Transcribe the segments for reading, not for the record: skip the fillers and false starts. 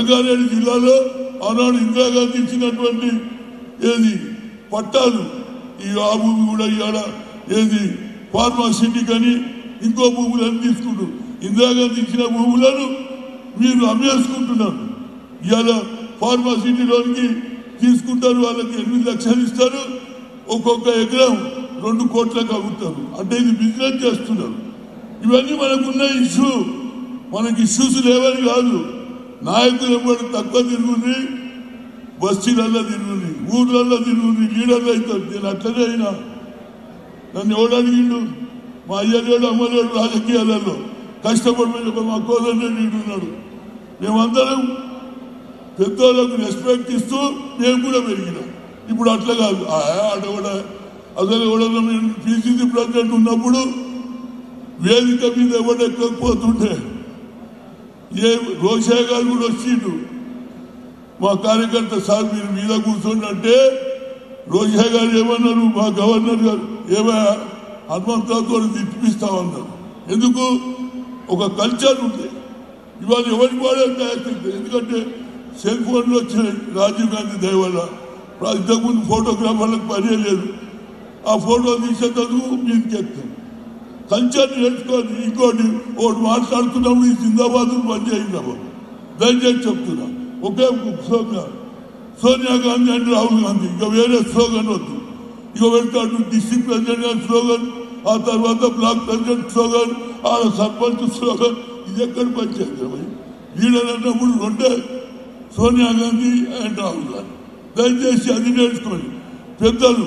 రంగారెడ్డి జిల్లాలో ఆనాడు ఇందిరాగాంధీ ఇచ్చినటువంటి ఏది పట్టాలు ఈ ఆ భూమి కూడా ఇవాళ ఏది ఫార్మాసిటీ కానీ ఇంకో భూములను తీసుకుంటారు. ఇందిరాగాంధీ ఇచ్చిన భూములను మీరు అమ్మేసుకుంటున్నారు. ఇవాళ ఫార్మాసిటీలోనికి తీసుకుంటారు, వాళ్ళకి 8 లక్షలు ఇస్తారు, ఒక్కొక్క ఎకరం 2 కోట్లకు అమ్ముతారు. అంటే ఇది బిజినెస్ చేస్తున్నారు. ఇవన్నీ మనకున్న ఇష్యూ. మనకి ఇష్యూస్ లేవని కాదు. నాయకులు ఎవరు తక్కువ తిరుగుని, బస్తీలలో తిరుగుని, ఊర్లలో తిరుగుని, లీడర్లు అవుతారు. నేను అట్లనే అయినా. నన్ను ఎవడు అడిగిండు? మా అయ్యలేడు అమ్మలేడు రాజకీయాలలో కష్టపడిపోయి మా కోదండే ఉన్నాడు. మేమందరం పెద్దోళ్ళకు రెస్పెక్ట్ ఇస్తూ మేము కూడా పెరిగినాం. ఇప్పుడు అట్లా కాదు. ఆడవడ అసలు ఎవడన్నా మేము పిసిసి ప్రెసిడెంట్ ఉన్నప్పుడు వేదిక మీద ఎవడెక్కకపోతుంటే ఏ రోషయ్య గారు కూడా వచ్చిండు. మా కార్యకర్త సార్ మీరు మీద కూర్చోండి అంటే రోషయ్య గారు ఏమన్నారు? మా గవర్నర్ గారు ఏమయ్యా హనుమంతరావుతో తిప్పిస్తామన్నారు. ఎందుకు? ఒక కల్చర్ ఉంది. ఇవాళ ఎవరికి వాడే తయారు. ఎందుకంటే సెల్ ఫోన్లు వచ్చినాయి రాజీవ్ గాంధీ దయ వల్ల. ఇంతకుముందు ఫోటోగ్రాఫర్లకు పనే లేదు. ఆ ఫోటో తీసేందుకు మీదకి ఎక్కుతాం. కల్చర్ నేర్చుకోండి. ఇంకోటి ఒకటి మాట్లాడుతున్నప్పుడు ఈ జిందాబాద్ బంద్ చేయిందామా దయచేసి చెప్తున్నా. ఒకే స్లోగన్ సోనియా గాంధీ అంటే రాహుల్ గాంధీ, ఇంకా వేరే స్లోగన్ వద్దు. ఇక వెళ్తాడు డిస్ట్రిక్ట్ ప్రెసిడెంట్ గారి స్లోగన్, ఆ తర్వాత బ్లాక్ ప్రెసిడెంట్ స్లోగన్, ఆ సర్పంచ్ స్లోగన్. ఇది ఎక్కడ పనిచేద్దాం? లీడర్ అన్నప్పుడు 2 సోనియా గాంధీ అండ్ రాహుల్ గాంధీ. దయచేసి అది నేర్చుకోండి. పెద్దలు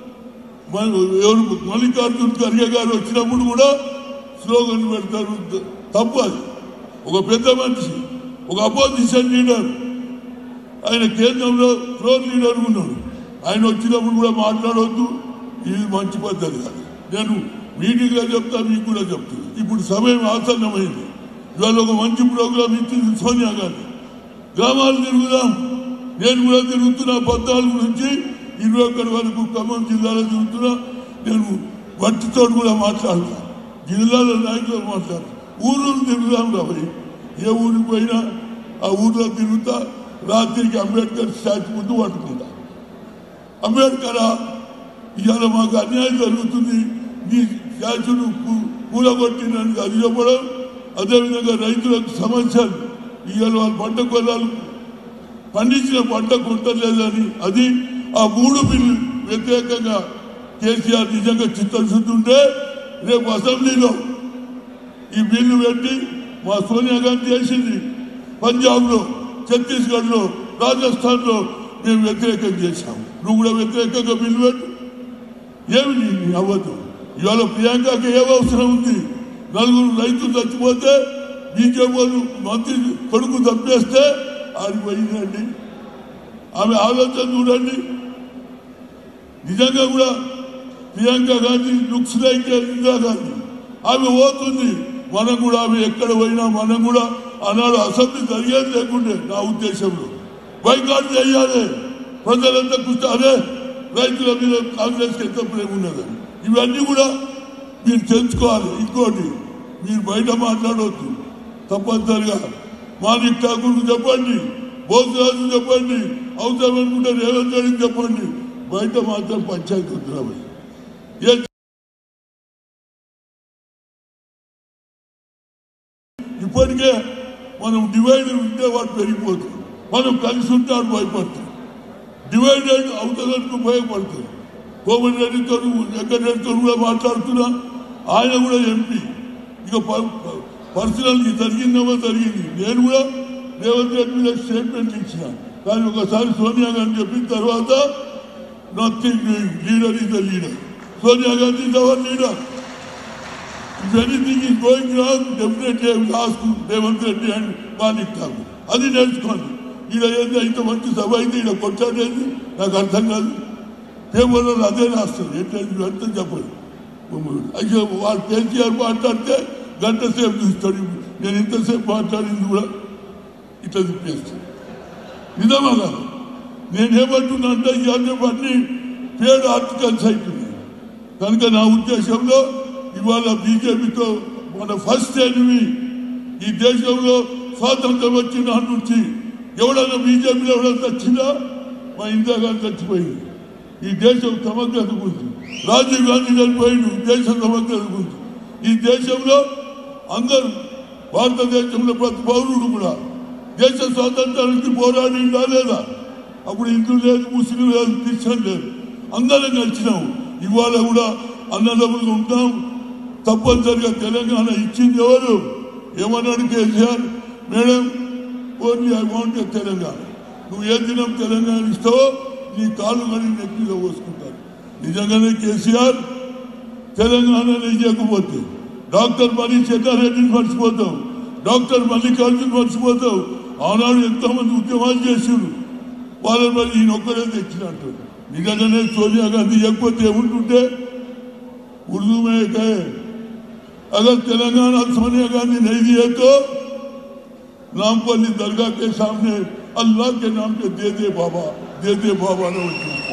ఎవరు మల్లికార్జున ఖర్గే గారు వచ్చినప్పుడు కూడా స్లోగన్ పెడతారు. తప్పు అది. ఒక పెద్ద మనిషి, ఒక అపోజిషన్ లీడర్, ఆయన కేంద్రంలో ఫ్లోర్ లీడర్ ఉన్నాడు. ఆయన వచ్చినప్పుడు కూడా మాట్లాడవద్దు. ఇది మంచి పద్ధతి కాదు. నేను మీటింగ్లో చెప్తా, మీకు కూడా చెప్తాను. ఇప్పుడు సమయం ఆసన్నమైంది. ఇవాళ ఒక మంచి ప్రోగ్రాం ఇచ్చింది సోనియా గాంధీ. గ్రామాలు తిరుగుదాం. నేను కూడా తిరుగుతున్నా. 14 నుంచి 21 వరకు ఖమ్మం జిల్లాలో తిరుగుతున్నా. నేను వట్టితో కూడా మాట్లాడతా, జిల్లాలో నాయకులు మాట్లాడతా. ఊరు తిరుగుదాం కాబట్టి ఏ ఊరికి పోయినా ఆ ఊర్లో తిరుగుతా. రాత్రికి అంబేద్కర్ స్టాచ్యూ ముందు పట్టుకుంటా. అంబేద్కర్ ఇవాళ మాకు అన్యాయం జరుగుతుంది, నీ స్టాచ్యూను కూలగొట్టినని అది చెప్పడం. అదేవిధంగా రైతులకు సమస్యలు, ఇవాళ వాళ్ళ పంట కొలాలు పండించిన పంట కొంటలేదని అది ఆ 3 బిల్లు వ్యతిరేకంగా కేసీఆర్ నిజంగా చిత్తశుద్ధి ఉంటే రేపు అసెంబ్లీలో ఈ బిల్లు పెట్టి మా సోనియా గాంధీ చేసింది. పంజాబ్లో, ఛత్తీస్గఢ్లో, రాజస్థాన్లో మేము వ్యతిరేకం చేశాము. నువ్వు కూడా వ్యతిరేకంగా బిల్లు పెట్టు. ఏమి అవ్వదు. ఇవాళ ప్రియాంకకి ఏం అవసరం ఉంది? 4 రైతులు చచ్చిపోతే బీజేపీ మంత్రి కొడుకు తప్పేస్తే ఆడికి పోయిందండి. ఆమె ఆలోచన చూడండి. నిజంగా కూడా ప్రియాంక గాంధీ లుక్స్ లైక్ ఇందిరాగాంధీ. ఆమె పోతుంది. మనం కూడా ఆమె ఎక్కడ పోయినా మనం కూడా ఆనాడు అసెంబ్లీ జరిగేది లేకుండే. నా ఉద్దేశంలో బైకాట్ చేయాలి. ప్రజలంతా కూర్చో అదే రైతుల మీద కాంగ్రెస్కి ఎంత ప్రేమ ఉన్నదని. ఇవన్నీ కూడా మీరు తెలుసుకోవాలి. ఇంకోటి, మీరు బయట మాట్లాడవద్దు తప్పనిసరిగా. మాణిక్ ఠాకూర్కు చెప్పండి, బోసరాజు చెప్పండి, అవసరం అనుకుంటే రేవంత్ రెడ్డికి చెప్పండి. బయట మాత్రం పంచాయతీ వద్దురాబోయ్. ఇప్పటికే మనం డివైడ్ ఉంటే వాడు పెరిగిపోతుంది. మనం కలిసి ఉంటే వాడు భయపడతాం. డివైడెడ్ అవతలకు భయపడతాం. కోమటిరెడ్డితో వెంకటరెడ్డితో కూడా మాట్లాడుతున్నా. ఆయన కూడా ఎంపీ. ఇక పర్సనల్ జరిగిందేమో జరిగింది. నేను కూడా రేవంత్ రెడ్డి మీద స్టేట్మెంట్ ఇచ్చిన. కానీ ఒకసారి సోనియా గాంధీ చెప్పిన తర్వాత nothing doing, leader is the leader. Sonia Gandhi is our leader. If anything is going wrong, definitely I will ask Revanth Reddy and Manik Thakur. అది నేర్చుకోండి. ఈడ ఏంది ఇంత మంచి సభ అయితే ఈడ కొట్టాడేది నాకు అర్థం కాదు. పేపర్లో అదే రాస్తారు. ఏంటంటే అంతా చెప్పండి. అయితే వాళ్ళు కేసీఆర్ మాట్లాడితే 1 గంట సేపు చూస్తాడు. నేను ఇంతసేపు మాట్లాడింది కూడా ఇట్లా తిప్పేస్తాను. నిజమా కాదు? నేనేమంటున్నా అంటే ఇవన్నీ పేడ్ ఆర్టికల్స్ అవుతున్నాయి. కనుక నా ఉద్దేశంలో ఇవాళ బీజేపీతో మన ఫస్ట్ ఎనిమి ఈ దేశంలో స్వాతంత్రం వచ్చిన నుంచి ఎవడన్నా బీజేపీలో ఎవడన్నా చచ్చినా మా ఇందిరాగాంధీ చచ్చిపోయింది. ఈ దేశం సమగ్రత గురించి రాజీవ్ గాంధీ చనిపోయింది. దేశం సమగ్రత గురించి ఈ దేశంలో అందరూ భారతదేశంలో ప్రతి పౌరుడు కూడా దేశ స్వాతంత్రానికి పోరాడిందా లేదా? అప్పుడు హిందూ లేదు, ముస్లిం లేదు, క్రిస్టియన్ లేదు, అందరం కలిసినాం. ఇవాళ కూడా అన్నదమ్ములుగా ఉంటాం. తప్పనిసరిగా తెలంగాణ ఇచ్చింది ఎవరు? ఏమన్నాడు KCR? Madam only I want Telangana. నువ్వు ఏ దినం తెలంగాణ ఇస్తావో నీ కాళ్ళు కానీ నెక్కిలో పోసుకుంటారు. నిజంగానే కేసీఆర్ తెలంగాణలో ఇవ్వకపోతే డాక్టర్ మణి చెన్నారెడ్డిని మర్చిపోతావు, డాక్టర్ మల్లికార్జున్ మర్చిపోతావు. ఆనాడు ఎంతోమంది ఉద్యమాలు చేశారు. వాళ్ళని మరి ఈయన ఒక్కడే తెచ్చినట్టు. నిజంగానే సోనియా గాంధీ ఇవ్వకపోతే ఏముంటుంటే उर्दू में कहे अगर तेलंगाना सोनिया गांधी नहीं दिए तो नामपल्ली दरगाह के सामने अल्लाह के नाम पे दे दे बाबा ने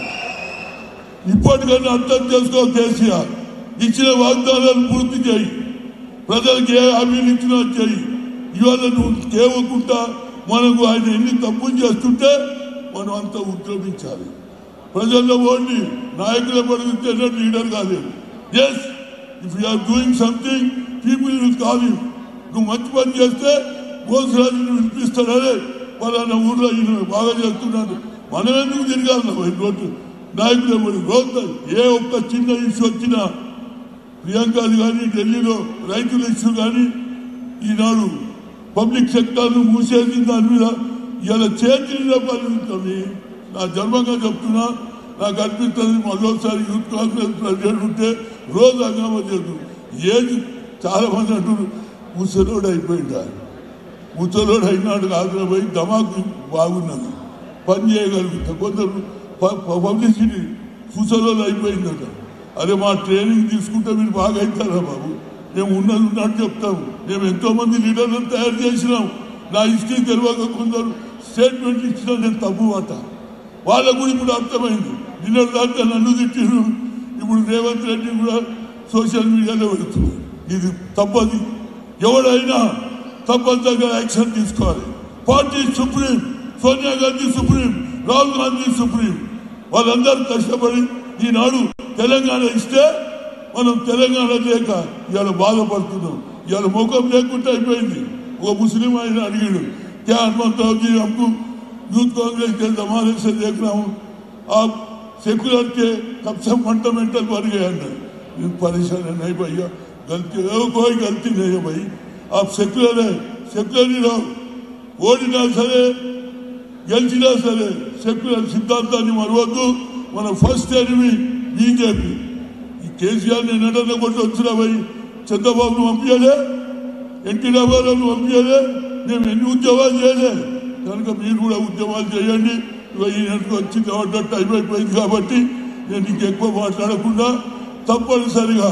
ఇప్పటికైనా అర్థం చేసుకో కేసీఆర్. ఇచ్చిన వాగ్దానాలు పూర్తి చేయి, ప్రజలకు ఏ హామీలు ఇచ్చినా చేయి. ఇవాళ నువ్వు కేవకుండా మనకు ఆయన ఎన్ని తప్పులు చేస్తుంటే మనం అంతా ఉద్యమించాలి. ప్రజల్లో ఓడి నాయకుల పడితే లీడర్ కాలేదు. Yes, if you are doing something, people will call you. నువ్వు మంచి పని చేస్తే గోసరాజుని వినిపిస్తాడు. అదే పలానా ఊర్లో ఈయన బాగా చేస్తున్నాడు, మనం ఎందుకు తిరగాలి? రోడ్డు నాయకులు రోజు ఏ ఒక్క చిన్న ఇష్యూ వచ్చినా ప్రియాంకది కానీ ఢిల్లీలో రైతుల ఇష్యూ కానీ ఈనాడు పబ్లిక్ సెక్టార్ను మూసేసిన దాని మీద ఇలా చేతిలో పని నా జన్మంగా చెప్తున్నా. నాకు అనిపిస్తుంది మరోసారి యూత్ కాంగ్రెస్ ప్రెసిడెంట్ ఉంటే రోజు హంగామా చేద్దు. ఏది చాలా మంది అంటారు ముసలోడు అయిపోయిందా, ముసలోడు అయినాడు కాదు పోయి ధమాకు బాగున్నది, పని చేయగలుగుతా. కొందరు పబ్లిసిటీ ముసలోడు అయిపోయిందట. అరే మా ట్రైనింగ్ తీసుకుంటే మీరు బాగా అవుతారా బాబు? మేము ఉన్నట్టు చెప్తాము. మేము ఎంతోమంది లీడర్లను తయారు చేసినాం. నా హిస్టరీ తెలియక కొందరు స్టేట్మెంట్ ఇచ్చినా నేను తప్పు మాట. వాళ్ళకు కూడా ఇప్పుడు అర్థమైంది. నిన్న దాంట్లో నన్ను తిట్టిరు, ఇప్పుడు రేవంత్ రెడ్డి కూడా సోషల్ మీడియాలో పెడుతున్నారు. ఇది తప్పది. ఎవడైనా తప్పనిసరిగా యాక్షన్ తీసుకోవాలి. Party supreme, Sonia Gandhi supreme, Rahul Gandhi supreme, వాళ్ళందరూ కష్టపడి ఈనాడు తెలంగాణ ఇస్తే మనం తెలంగాణ లేక ఇవాళ బాధపడుతున్నాం. ఇవాళ ముఖం లేకుండా అయిపోయింది. ఒక ముస్లిం ఆయన అడిగాడు, क्या हनुमंतराव जी हमको यूथ कांग्रेस के जमाने से देख रहा हूँ, आप सेकुलर के कब से फंडामेंटल बन गए अंदर. परेशान है नहीं भैया, गलती है, कोई गलती नहीं है भाई. आप सेकुलर है, सेकुलर ही रहो. ఓడినా సరే గెలిచినా సరే సెక్యులర్ సిద్ధాంతాన్ని మరవద్దు. మన ఫస్ట్ ఎనిమి బీజేపీ. ఈ కేసీఆర్ని ఎన్నడన్నా కొట్టి వచ్చినా పోయి చంద్రబాబును పంపించలే, ఎన్టీ రామారావును పంపించలే, మేము ఎన్ని ఉద్యమాలు చేయలే. కనుక మీరు కూడా ఉద్యమాలు చేయండి. ఈయనకు వచ్చి టైం అయిపోయింది కాబట్టి నేను ఇంకెక్కువ మాట్లాడకుండా తప్పనిసరిగా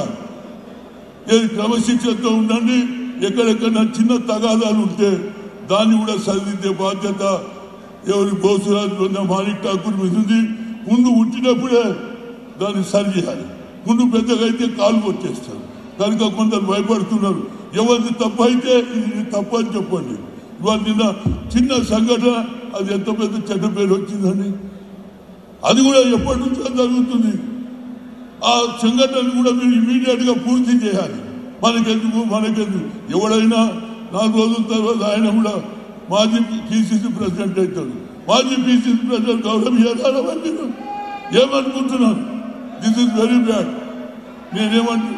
క్రమశిక్షణతో ఉండండి. ఎక్కడెక్కడ చిన్న తగాదాలు ఉంటే దాన్ని కూడా సరిదిద్దే బాధ్యత ఎవరి బోసురాజు ఉన్న మాణిక్ ఠాకూర్ మీద ఉంది. ముందు పుట్టినప్పుడే దాన్ని సరి చేయాలి. ముందు పెద్దగా అయితే కాలు కొట్టేస్తారు. కనుక కొందరు భయపడుతున్నారు. ఎవరిది తప్పు అయితే ఇది తప్పు అని చెప్పండి. ఇవాళ నిన్న చిన్న సంఘటన, అది ఎంత పెద్ద చెడ్డ పేరు వచ్చిందని అది కూడా ఎప్పటి నుంచో జరుగుతుంది. ఆ సంఘటన కూడా మీరు ఇమీడియట్గా పూర్తి చేయాలి. మనకెందుకు ఎవడైనా 4 రోజుల తర్వాత ఆయన కూడా మాజీ పిసిసి ప్రెసిడెంట్ అవుతాడు. మాజీ పిసిసి ప్రెసిడెంట్ గౌరవ్ ఇవ్వాలని ఏమనుకుంటున్నాను? This is very bad. నేనేమంటు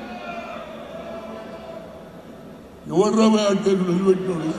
ఎవరు రాబోయే అంటే నిలబెట్టినాడు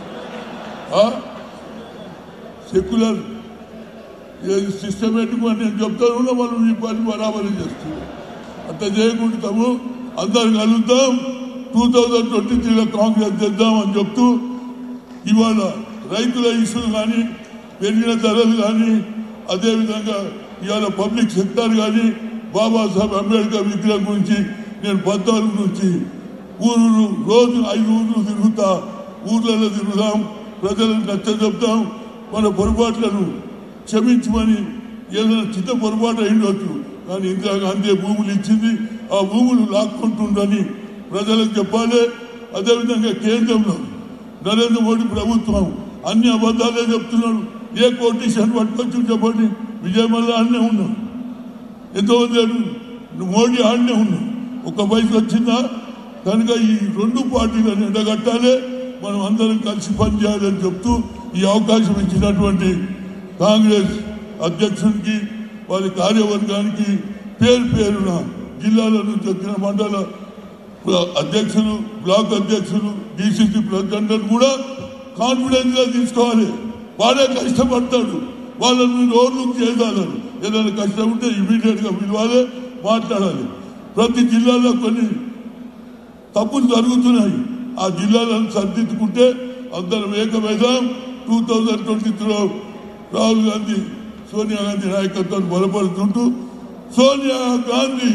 సెక్యులర్ సిస్టమేటిక్ అని నేను చెప్తాను. మనం ఈ పని బరాబరి చేస్తున్నాం. అట్లా చేయకుంటాము. అందరు కలుద్దాం. 2023లో కాంగ్రెస్ చేద్దామని చెప్తూ ఇవాళ రైతుల ఇష్యూలు కానీ, పెరిగిన ధరలు కానీ, అదేవిధంగా ఇవాళ పబ్లిక్ సెక్టర్ కానీ, బాబాసాహెబ్ అంబేద్కర్ విగ్రహం గురించి నేను 14 నుంచి ఊరు రోజు 5 ఊర్లు తిరుగుతా. ఊర్లలో తిరుగుదాం, ప్రజలకు నచ్చ చెప్తాం. మన పొరపాట్లను క్షమించమని. ఏదైనా చిన్న పొరపాటు అయిండొచ్చు, కానీ ఇందిరాగాంధీ భూములు ఇచ్చింది, ఆ భూములు లాక్కుంటుందని ప్రజలకు చెప్పాలి. అదేవిధంగా కేంద్రంలో నరేంద్ర మోడీ ప్రభుత్వం అన్ని అబద్ధాలే చెప్తున్నాడు. ఏ కోటేషన్ పట్టుకొచ్చి చెప్పండి. విజయ్ మల్లా ఆడనే ఉన్నాడు, ఎంతోమంది మోడీ ఆడనే ఉన్నాడు. ఒక వయసు వచ్చిందా? కనుక ఈ రెండు పార్టీలను ఎండగట్టాలి, మనం అందరం కలిసి పనిచేయాలని చెప్తూ ఈ అవకాశం ఇచ్చినటువంటి కాంగ్రెస్ అధ్యక్షునికి, వారి కార్యవర్గానికి పేరు పేరున జిల్లాల నుంచి వచ్చిన మండల అధ్యక్షులు, బ్లాక్ అధ్యక్షులు, డిసిసి ప్రెసిడెంట్లను కూడా కాన్ఫిడెన్స్ గా తీసుకోవాలి. వాడే కష్టపడతాడు, వాళ్ళని ఓవర్లుక్ చేయాలని. ఏదైనా కష్టం ఉంటే ఇమీడియట్ గా పిలవాలి, మాట్లాడాలి. ప్రతి జిల్లాలో కొన్ని తప్పులు జరుగుతున్నాయి, ఆ జిల్లాలను సరిదిద్దుకుంటే అందరం ఏకమేదాం. 2023లో రాహుల్ గాంధీ, సోనియా గాంధీ నాయకత్వాన్ని బలపరుస్తుంటూ సోనియా గాంధీ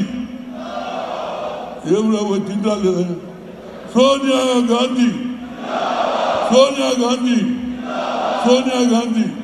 ఏమిరా వచ్చిందా లేదా? సోనియా గాంధీ, సోనియా గాంధీ, సోనియా గాంధీ.